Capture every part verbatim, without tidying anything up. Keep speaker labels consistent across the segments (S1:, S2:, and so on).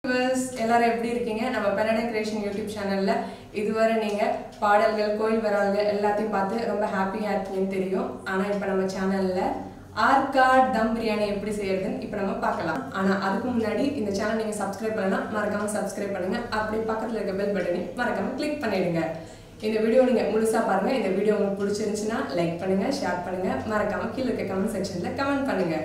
S1: எல்லாரும் எப்படி இருக்கீங்க? நம்ம Pennadam Creations YouTube சேனல்ல இதுவரை நீங்க பாடல்கள், கோயில் வரலாறுகள் எல்லாத்தையும் பார்த்து ரொம்ப ஹாப்பியா இருக்கீங்கன்னு தெரியும். ஆனா இப்போ நம்ம சேனல்ல ஆர்காட் தம் பிரியாணி எப்படி செய்யறதுன்னு இப்போ நம்ம பார்க்கலாம். ஆனா அதுக்கு முன்னாடி இந்த சேனல் நீங்க சப்ஸ்கிரைப் பண்ணலனா மறக்காம சப்ஸ்கிரைப் பண்ணுங்க. அப்படியே பக்கத்துல இருக்க பெல் பட்டனை மறக்காம கிளிக் பண்ணிடுங்க. இந்த வீடியோ நீங்க முழுசா பாருங்க. இந்த வீடியோ உங்களுக்கு பிடிச்சிருந்துச்சுனா லைக் பண்ணுங்க, ஷேர் பண்ணுங்க, மறக்காம கீழ இருக்க கமெண்ட் செக்ஷன்ல கமெண்ட் பண்ணுங்க.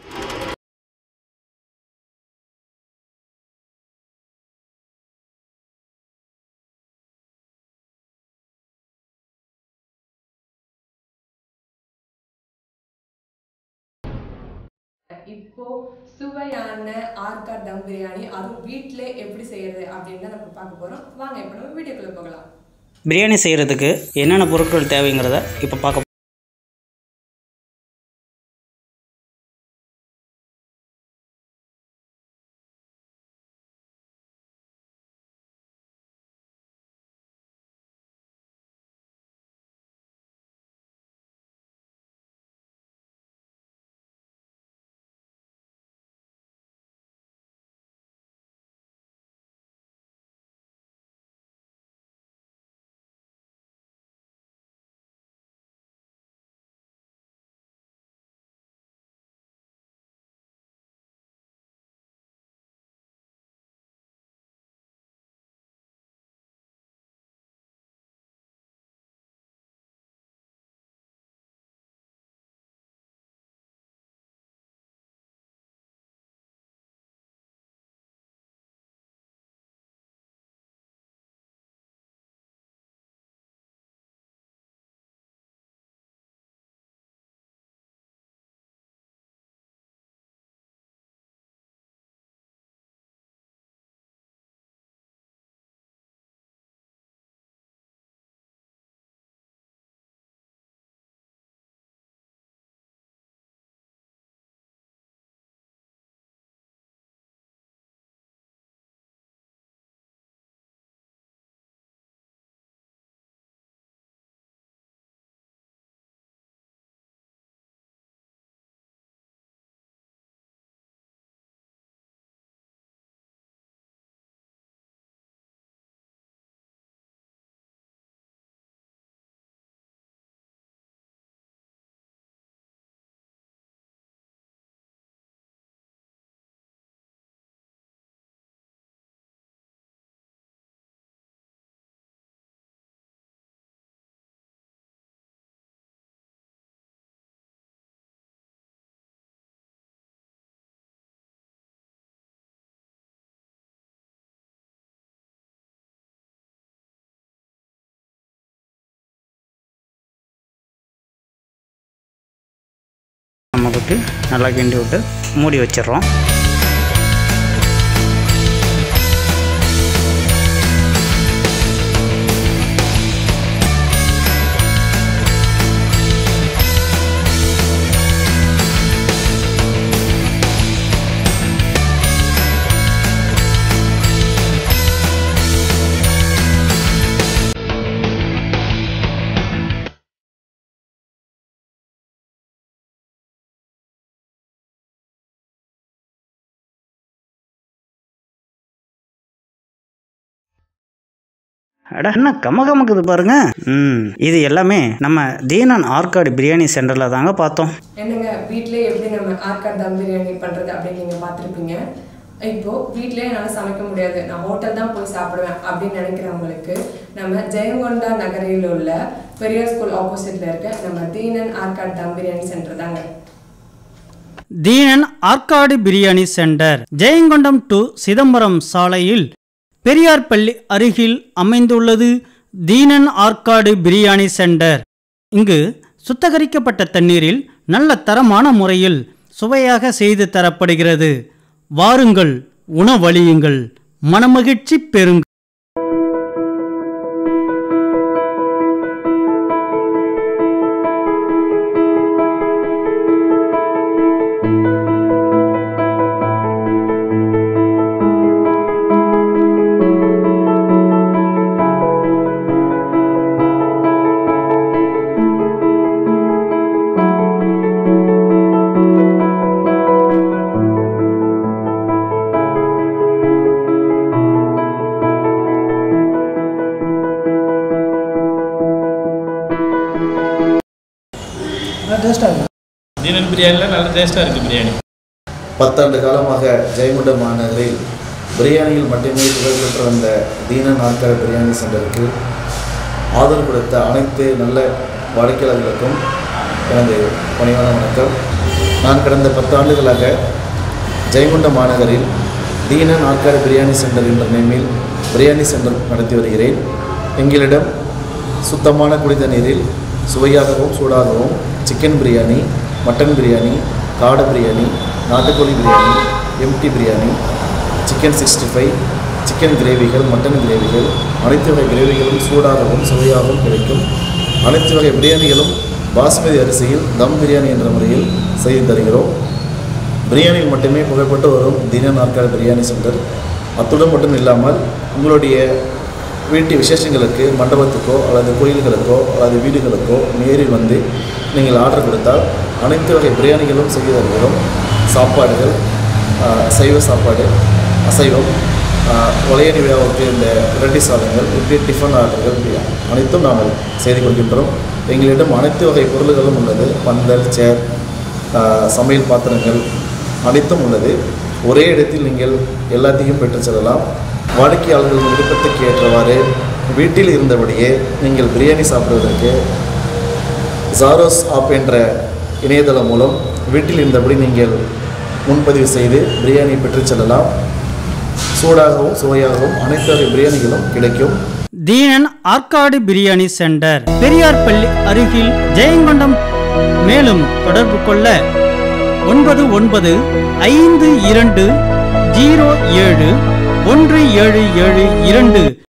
S1: இப்போ சுவையான ஆர்காட் தம் பிரியாணி அதுவும் வீட்டிலே எப்படி செய்யறது அப்படின்னு நம்ம பார்க்க போறோம். வாங்க இப்போ நம்ம வீடியோக்குள்ள போகலாம்.
S2: பிரியாணி செய்யறதுக்கு என்னென்ன பொருட்கள் தேவைங்கிறத இப்போ பார்க்க நமக்கு நல்லா கிண்டி விட்டு மூடி வச்சிடுறோம். அட என்ன கமகமக்குது பாருங்க. ம் இது எல்லாமே நம்ம தீனன் ஆர்காட் பிரியாணி சென்டர்ல தாங்க பார்த்தோம்.
S1: என்னங்க வீட்டிலே எப்படி நம்ம ஆர்காட் தம் பிரியாணி பண்றது அப்படின்னு நீங்க பார்த்துருப்பீங்க. இப்போ வீட்டிலே என்னால் சமைக்க முடியாது, நான் ஹோட்டல் தான் போய் சாப்பிடுவேன் அப்படின்னு நினைக்கிறவங்களுக்கு நம்ம ஜெயங்கொண்டா நகரில் உள்ள பெரியார் ஸ்கூல் ஆப்போசிட்ல இருக்க நம்ம தீனன் ஆர்காட் தம் பிரியாணி சென்டர் தாங்க.
S3: தீனன் ஆர்காட் பிரியாணி சென்டர் ஜெயங்கொண்டம் டு சிதம்பரம் சாலையில் பெரியார் பள்ளி அருகில் அமைந்துள்ளது. தீனன் ஆர்காட் பிரியாணி சென்டர். இங்கு சுத்தகரிக்கப்பட்ட தண்ணீரில் நல்ல தரமான முறையில் சுவையாக செய்து தரப்படுகிறது. வாருங்கள், உணவளியுங்கள், மனமகிழ்ச்சி பெறுங்கள்.
S4: டேஸ்ட்டாக இருக்குது.
S5: தீனன் பிரியாணியில் நல்ல டேஸ்ட்டாக இருக்குது பிரியாணி.
S6: பத்தாண்டு காலமாக ஜெயங்கொண்டம் மாநகரில் பிரியாணியில் மட்டுமே புகழ் பெற்ற வந்த தீனன் ஆர்காட் பிரியாணி சென்டருக்கு ஆதரவு கொடுத்த அனைத்து நல்ல வாடிக்கையாளர்களுக்கும் எனது பணிவான வணக்கம். நான் கடந்த பத்து ஆண்டுகளாக ஜெயங்கொண்டம் மாநகரில் தீனன் ஆர்காட் பிரியாணி சென்டர் என்ற நேமில் பிரியாணி சென்டர் நடத்தி வருகிறேன். எங்களிடம் சுத்தமான குடித நீரில் சுவையாகவும் சூடாகவும் சிக்கன் பிரியாணி, மட்டன் பிரியாணி, காடை பிரியாணி, நாட்டுக்கோழி biryani, empty biryani, chicken sixty five, chicken கிரேவிகள், மட்டன் கிரேவிகள், அனைத்து வகை கிரேவிகளும் சூடாகவும் சுவையாகவும் கிடைக்கும். அனைத்து வகை பிரியாணிகளும் பாஸ்மதி அரிசியில் தம் பிரியாணி என்ற முறையில் செய்து தருகிறோம். பிரியாணியில் மட்டுமே புகழ்பெற்று வரும் தீனன் ஆர்காட் பிரியாணி சென்டர். அத்துடன் மட்டும் இல்லாமல் உங்களுடைய வீட்டு விசேஷங்களுக்கு, மண்டபத்துக்கோ அல்லது கோயில்களுக்கோ அல்லது வீடுகளுக்கோ நேரில் வந்து நீங்கள் ஆர்டர் கொடுத்தால் அனைத்து வகை பிரியாணிகளும் செய்து தருகிறோம். சாப்பாடுகள், சைவ சாப்பாடு, அசைவம், வளையடி விழாவுக்கு இந்த இரட்டி சாதங்கள், இப்படி டிஃபன் ஆர்டர்கள் அனைத்தும் நாங்கள் செய்து கொடுக்கின்றோம். எங்களிடம் அனைத்து வகை பொருள்களும் உள்ளது. பந்தல், சேர், சமையல் பாத்திரங்கள் அனைத்தும் உள்ளது. ஒரே இடத்தில் நீங்கள் எல்லாத்தையும் பெற்று செல்லலாம். வாடிக்கையாளர்கள் விருப்பத்துக்கு ஏற்றவாறு வீட்டில் இருந்தபடியே நீங்கள் பிரியாணி சாப்பிடுவதற்கு ஜாரோஸ் ஆப் என்ற இணையதளம் மூலம் வீட்டில் இருந்தபடி நீங்கள் முன்பதிவு செய்து பிரியாணி பெற்று செல்லலாம். சூடாகவும் சுவையாகவும் அனைத்து வகை பிரியாணிகளும் கிடைக்கும்.
S3: தீனன் ஆர்காட் பிரியாணி சென்டர், பெரியார் பள்ளி அருகில், ஜெயங்கொண்டம். மேலும் தொடர்பு கொள்ள ஒன்பது ஒன்பது ஐந்து இரண்டு ஜீரோ ஏழு ஒன்று ஏழு ஏழு இரண்டு